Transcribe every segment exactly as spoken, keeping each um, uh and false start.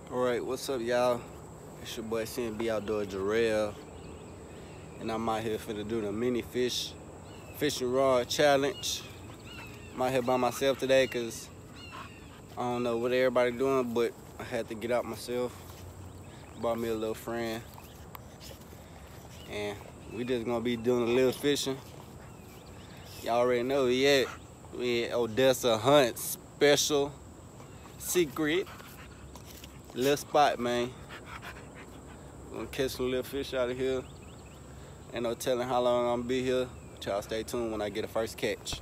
Alright, what's up, y'all? It's your boy C N B Outdoor Jarrell, and I'm out here finna do the mini fish fishing rod challenge. I'm out here by myself today because I don't know what everybody doing, but I had to get out myself. Brought me a little friend, and we just gonna be doing a little fishing. Y'all already know we at we at Odessa Hunt Special Secret little spot, man. We're gonna catch some little fish out of here. Ain't no telling how long I'm gonna be here. Y'all stay tuned when I get a first catch.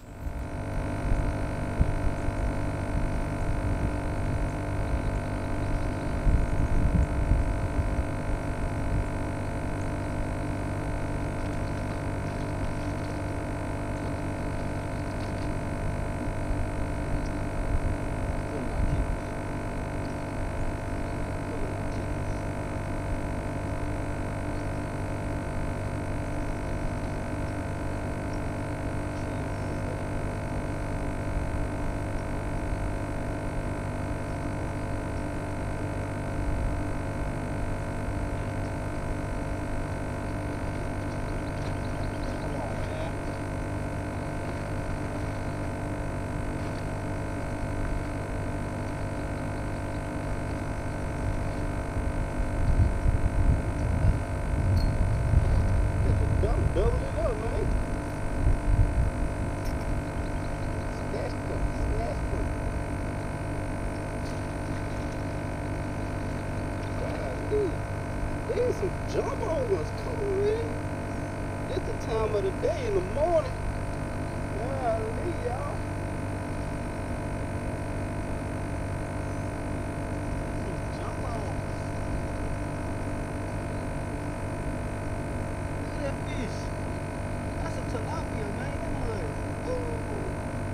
Double it up, man. Snatch them, snatch them. Golly. There's some jump on us. Come on, man. It's the time of the day in the morning. Golly, y'all. Some jump on. Look at that fish. That's a tilapia, man. Come on. Ooh.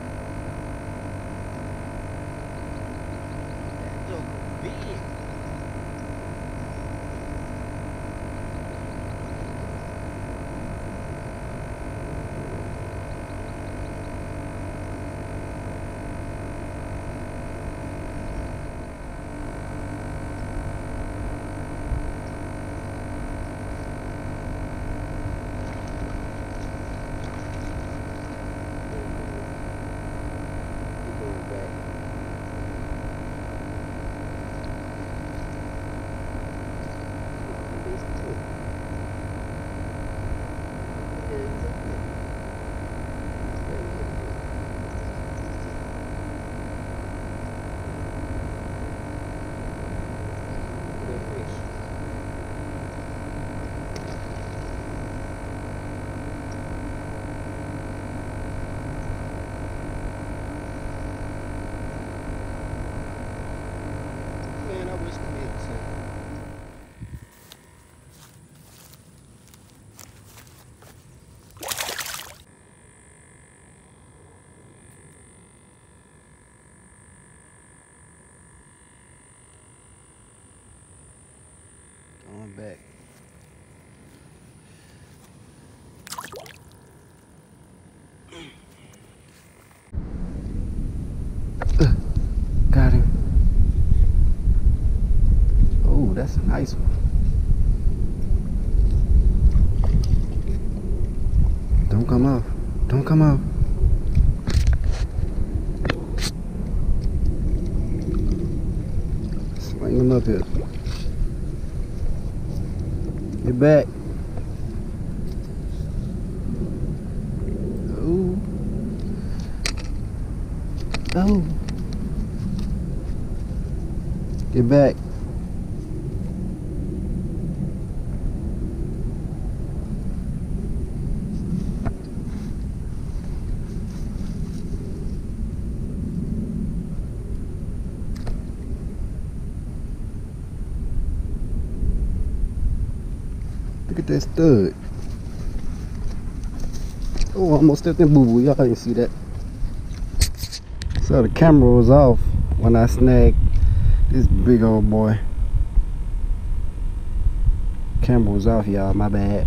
That joker big. Going back. Uh, got him. Oh, that's a nice one. Don't come off. Don't come off. Swing him up here. Get back. Oh. Oh. Get back. Look at that stud. Oh, almost stepped in boo-boo. Y'all didn't see that. So the camera was off when I snagged this big old boy. Camera was off, y'all. My bad.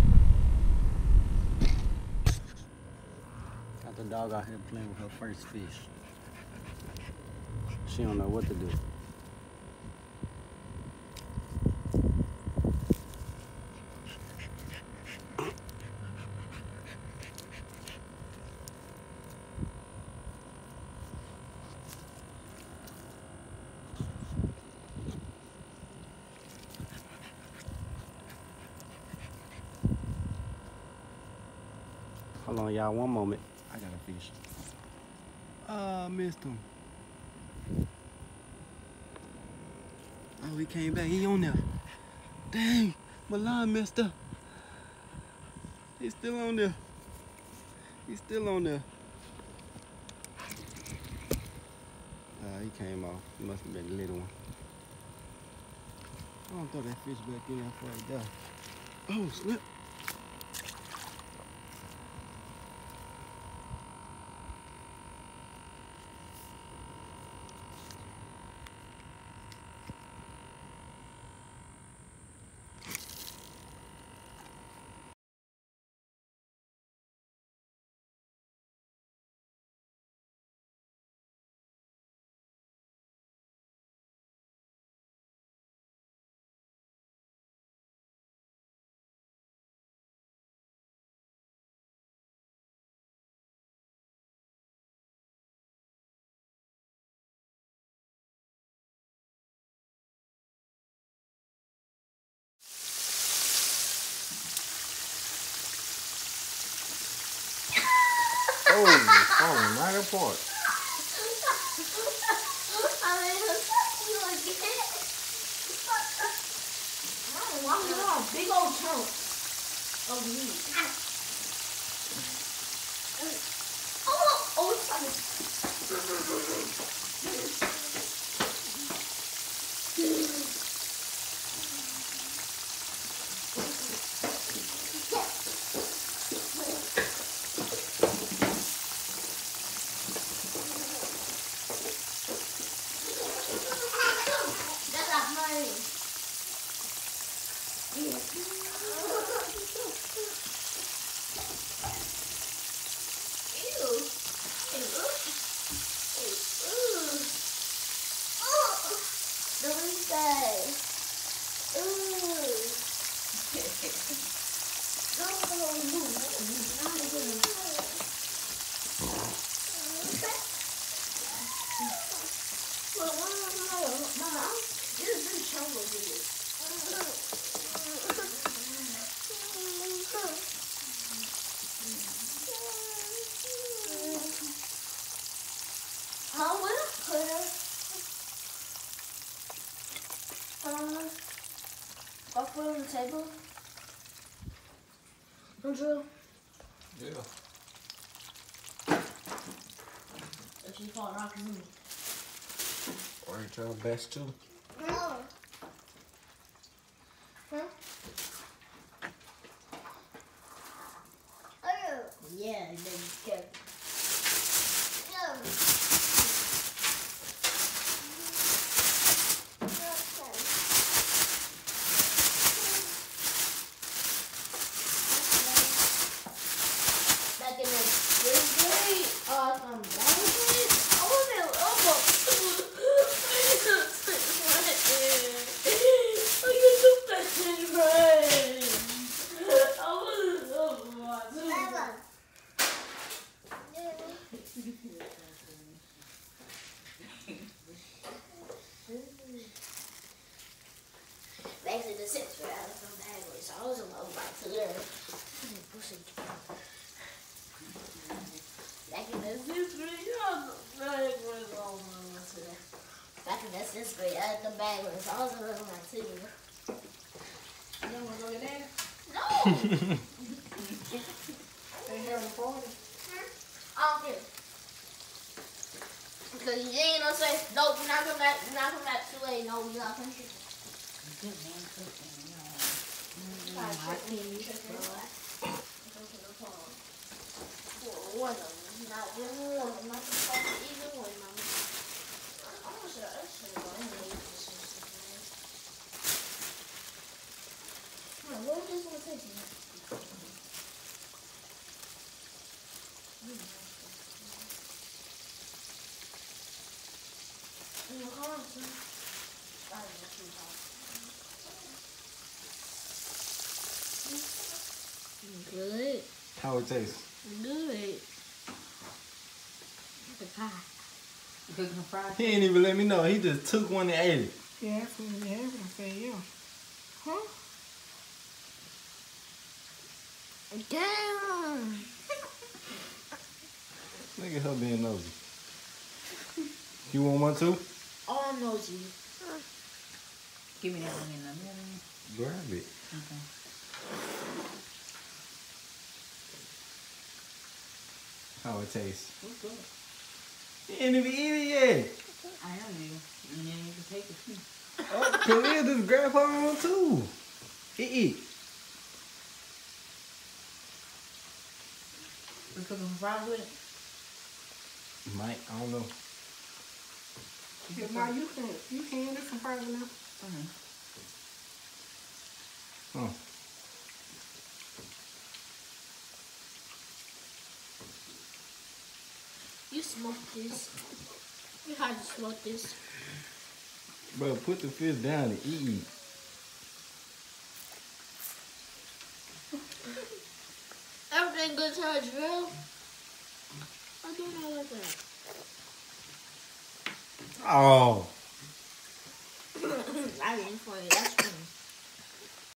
Got the dog out here playing with her first fish. She don't know what to do. Hold on, y'all, one moment. I got a fish. Ah, uh, missed him. Oh, he came back. He on there. Dang, my line messed up. He's still on there. He's still on there. Uh, he came off. He must have been the little one. I don't throw that fish back in before he died. Oh, slip. Oh, falling right apart. I mean, you again. Why you want a big old chunk of meat? Oh, oh, it's funny. Go put it on the table. Don't you? Yeah. If she fall rock me. Or ain't y'all best too? No. Huh? Oh. Yeah, then go. No. Actually, the six were out from backwards, so I was alone back to there. Back in the sixth grade, I was backwards all my way. Back in the sixth grade, I had the backwards, I was alone back to there. You don't want to go to there? No! Ain't having a party? I don't care. Because you ain't gonna say, nope, we're not coming back, we're not coming back too late, no, we're not coming back. Good man cooking, you know. Mm-hmm. I can't chicken. One of them, not one of them, not supposed to even one of them. I'm not sure, I should have gone ahead and eat this shit. Come on, what would this one taste like? You know, come on, son. I don't know, too hot. Good. How it tastes? Good. The pie. You cooking the fried He ain't even let me know. He just took one and ate it. Yeah, that's what you have and say, yeah. Huh? Damn. Look at her being nosy. You want one too? Oh, I'm nosy. Give me that one in the middle. Grab it. Okay. How it tastes. What's good? You ain't even eat it yet. I am you. And then you can take it too. Oh, Khalil just grab her on too. Eat, eat. We cooking some fries with it? Mike, I don't know. You Now you can you can get some fries now. Mm-hmm. Huh. You smoked this. You had to smoke this. Bro, put the fish down and eat. Everything good to her drill. I do not like that. Oh. I didn't for you.